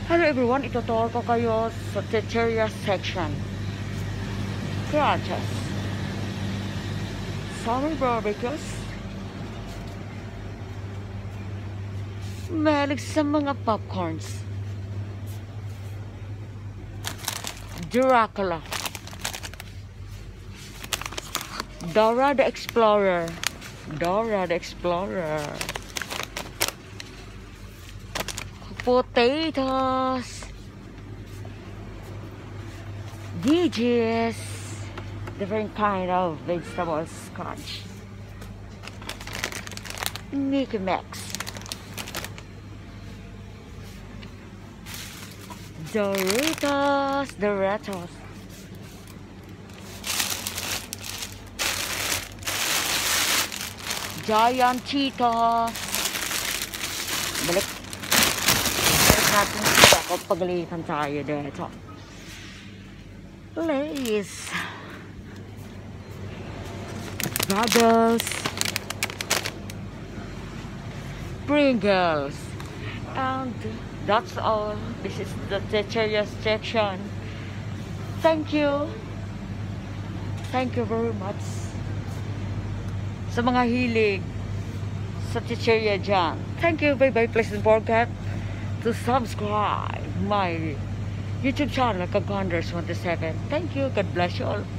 Hello everyone, ituturo ko kayo sa Chichiria section. Crunches, summer barbecues, mahilig sa mga popcorns, Dracula, Dora the Explorer, potatoes, veggies, different kind of vegetables, crunch, Mickey Max, Doritos, Giant Cheetos. Balik natin siya kung paglitan tayo dito. Lace, Bubbles, Pringles, and that's all. This is the Chichiria section. Thank you very much sa mga hilig sa Chichiria dyan. Thank you, bye bye. Please don't forget to subscribe my YouTube channel, Kagonders 27. Thank you, God bless you all.